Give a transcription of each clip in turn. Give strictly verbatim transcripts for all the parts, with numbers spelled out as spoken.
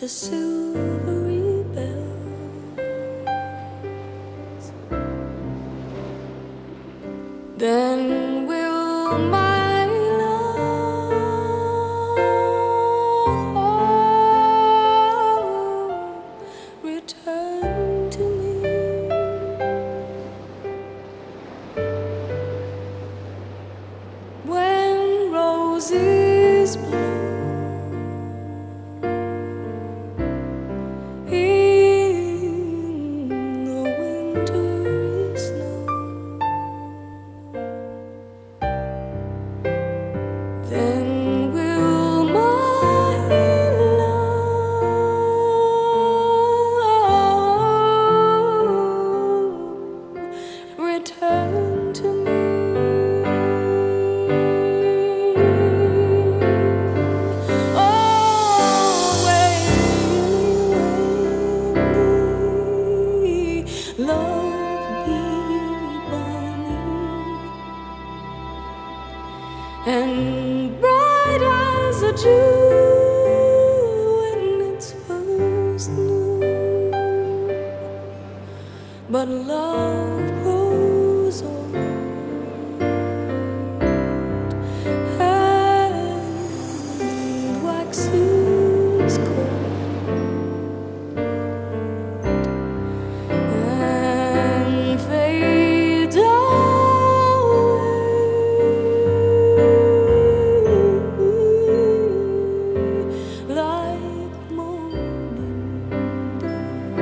to silvery bells. Then will my love return to me, when roses bloom in the wintry snow. Then will my love return to me. Oh, waily, love be bonny and bright as a dew in its first noon. But love grows old and waxes cold and fades away like morning dew.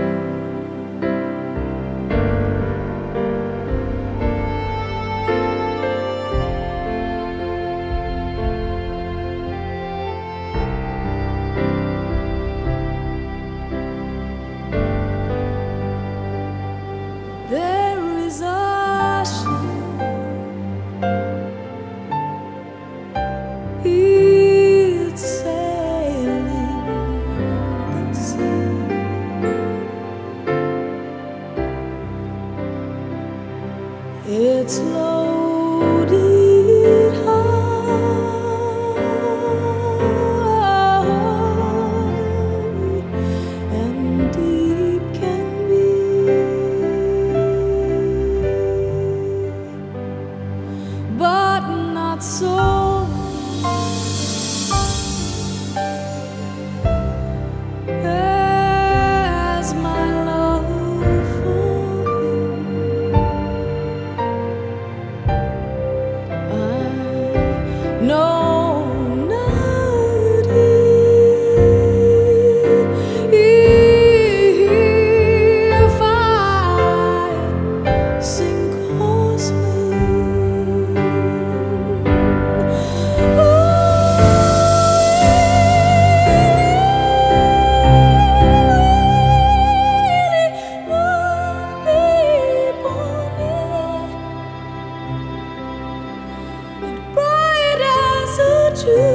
There is a ship, it's sailing the sea. It's loaded high and deep can be, but not so as my love for him. I know not if I sink or swim. Bright as a dew